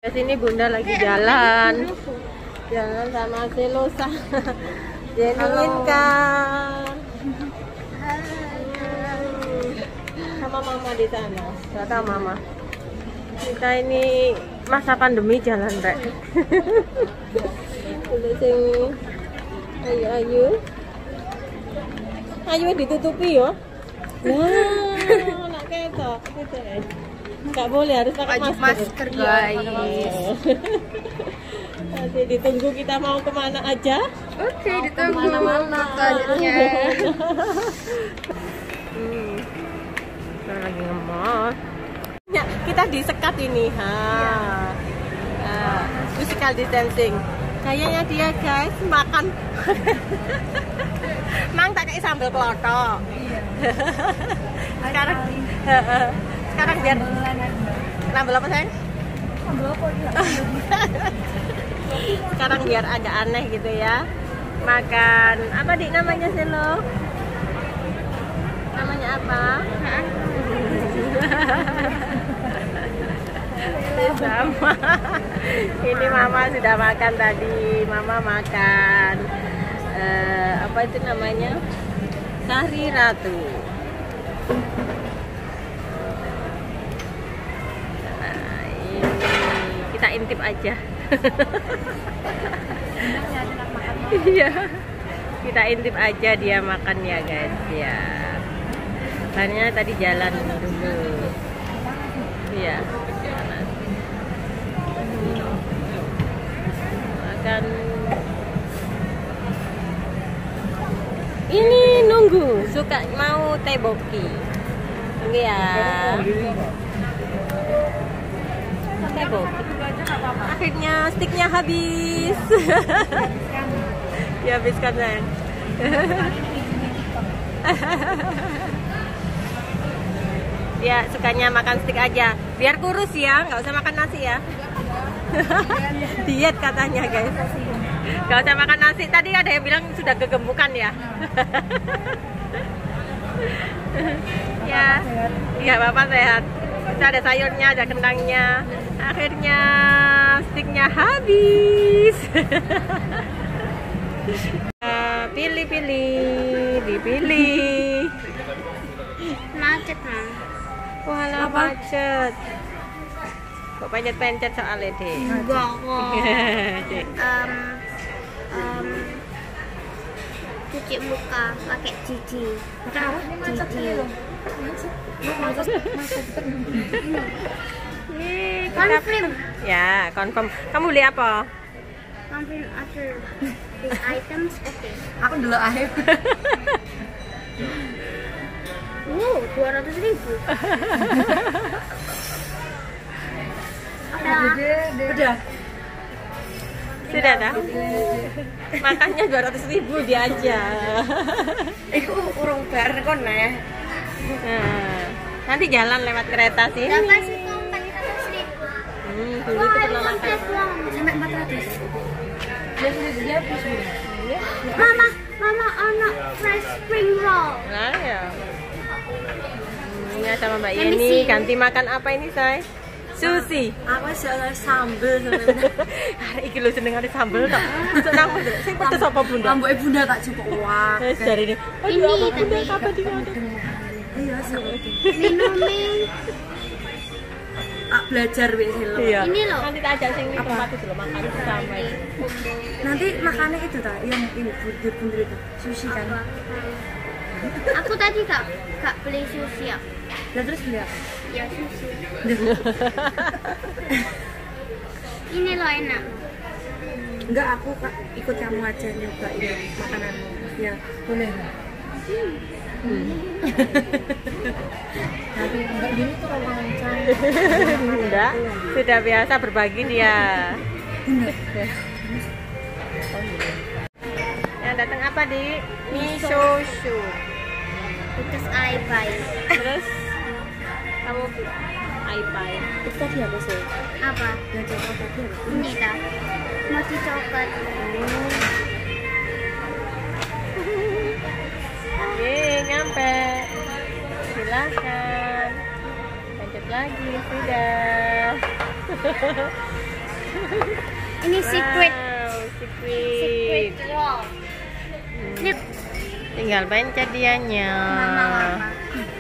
Di sini Bunda lagi jalan sama Selosa. Diinginkan sama Mama di sana. Kata Mama, kita ini masa pandemi jalan rek. Ayo ditutupi yo. Nah, nak ketok gitu ya. Nggak boleh, harus pakai masker guys. Nanti ditunggu kita mau kemana aja. Oke, ditunggu Kemana-mana selanjutnya. Kita lagi nge-mall. Ya, kita disekat ini. Physical distancing. Kayaknya dia guys makan. Mang tak kayak sambal klotok. Sekarang biar sambal apa sayang? Sambal apa ya? Sekarang biar agak aneh gitu ya. Makan apa dik namanya Selo? Namanya apa? Sama. Ini Mama sudah makan tadi. Mama makan apa itu namanya? Sari Ratu. Nah, ini kita intip aja. Iya, kita intip aja dia makan ya guys ya. Karena tadi jalan dulu. Iya. Makan. Ini nunggu, suka mau teboki. Tunggu ya. Teboki. Akhirnya stiknya habis. Dihabiskan sayang. Dia sukanya makan stik aja, biar kurus ya, nggak usah makan nasi ya. Diet katanya guys, nggak usah makan nasi. Tadi ada yang bilang sudah kegemukan ya. Ya, iya Bapak sehat. Kita ada sayurnya, ada kentangnya. Akhirnya stiknya habis. Pilih-pilih, dipilih. Macet mah. Walah macet. Kok pencet-pencet soalnya deh. Enggak kok. Cuci muka pakai cici. Confirm. Ya, confirm. Kamu beli apa? Confirm after these items. Oke. Aku dulu akhir. 200.000. Udah. Sudah dah. Makannya 200.000 dia aja. Iku urung bar kon ya. Nah, nanti jalan lewat kereta sini. Berapa sih kau 400.000? Dulu itu pernah makan. Sampai 400. Dia habis. Mama anak fresh spring roll. Nah ya. Ini sama Mbak Yeni ganti makan apa ini say? Sushi. Aku soal sambel sebenarnya. Hari iki lho seneng ada sambel tok. Senang bener. Sing pedes apa Bunda? Lambuke Bunda tak cukup wah. Wis dari ini. Ini Bunda tapi kapan di mana? Iya, sama. minumnya Belajar wis lho. Iya. Ini loh. Nanti tak ajak sing di tempat itu lho makan bersama itu. Nanti makannya itu ta, yang ini bunder-bunder itu. Sushi kan. Aku tadi kak beli sushi ya. Lah terus beli apa? Ya sushi. Ini loh enak. Enggak, aku ikut kamu aja nyoba ini makanan. Ya, boleh. Tapi Mbak Yeni tuh kalau lancar. Enggak, sudah biasa berbagi dia. Yang datang apa di miso soup. Because I buy. Terus kamu buy. Itu tadi apa sih? Apa? Yang coklat tadi apa? Ini dah. Masih coklat. Yeay, nyampe. Silakan. Lanjut lagi, sudah. Ini secret. Secret. Wow. Ini Tinggal pencet dianya. mama.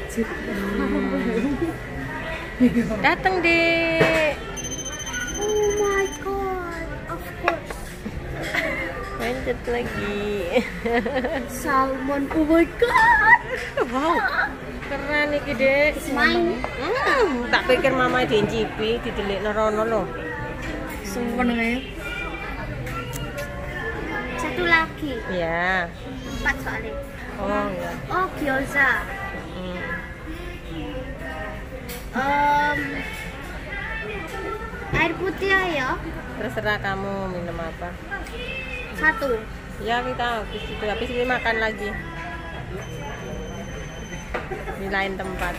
Datang deh. Oh my god. Of course. Pencet lagi. Salmon. Oh my god. Wow. Keren iki, Dek. Main. Tak pikir mama diincipi, didelikno rono lho. Sumpah namanya. Satu lagi. Iya. 4 soalnya. Oh, iya. Oh, gyoza. Air putih ayo. Terserah kamu minum apa. 1. Ya, kita habis ini makan lagi. Di lain tempat.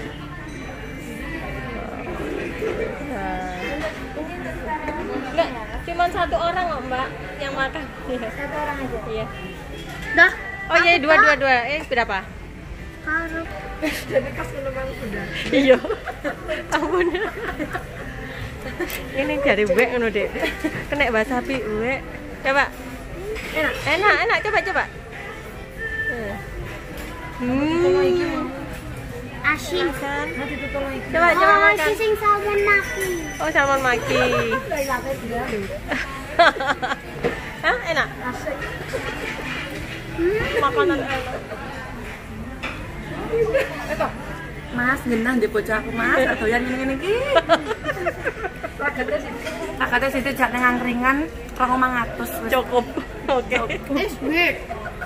Enggak, cuma 1 orang kok, Mbak, yang makan. Iya. 1 orang aja. Iya. Dah. Oh iya, dua. Berapa? Harus. Jadi kas minuman udah. Iya. Ampun. Ini dari wek ngono, Dek. Kena wasabi wek. Coba. Enak. Coba. Asin. Kan? Nanti tutup lagi. Coba makan. Sing salmon maki. Oh, salmon maki. Hah, enak? Makanan enak. Mas, genah di bocah aku, Mas. Doyan ngene iki. Akate situ jak nang angkringan 2.500 wis. Cukup. Oke. It's weird.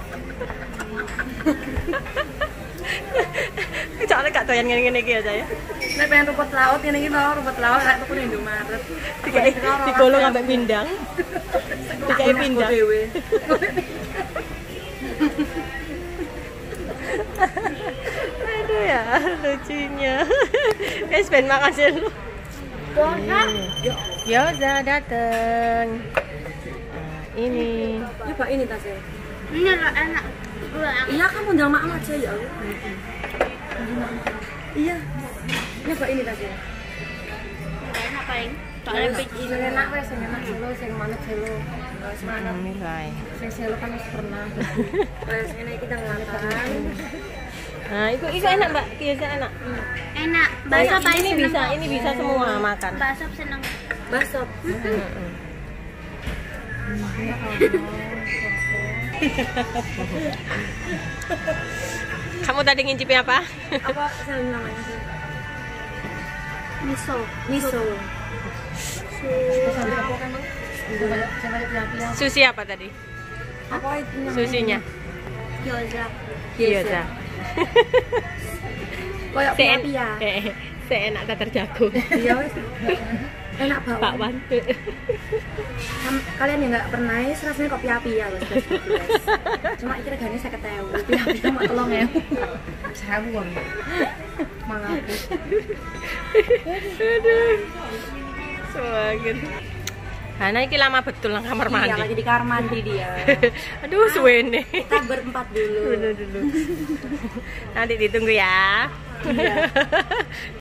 Soalnya gak doyan ngene-ngene iki aja ya. Nek pengen rumput laut ngene iki to, rumput laut lek tuku ning Indomaret. Digolong sampai pindang. Dikai pindang. Dewe. Aduh ya, lucunya. Guys, Ben makasih lu. Gyoza dateng. Ini. Coba ini tasnya. Ini enak. Iya, kamu jangan makan aja ya. Iya. Coba ini tasnya. Enak paling. Soalnya sing enak wes, sing enak dulu, sing manis dulu. Semangat. Nilai. Sing selo kan wis pernah. Wes ngene iki kita makan. Nah, itu enak, Mbak. Gyoza enak. Enak. Bakso paling Ini bisa semua makan. Bakso seneng. Bakso. Kamu tadi ngincipi apa? Apa namanya sih? Miso. Sushi apa tadi? Apa itu namanya? Susinya. Gyoza. Kayak pia-pia. Seenak tak terjago. Iya wes. Enak banget. Bakwan. Kalian yang nggak pernah rasanya kok pia-pia wes. Cuma iki regane 50.000. Pia-pia mak 3.000. Saya wong. Mangaku. Aduh. Semangat. Hana iki lama betul nang kamar mandi. Iya, lagi di kamar mandi dia. Aduh, suwene. Kita berempat dulu. Nanti ditunggu ya. Iya.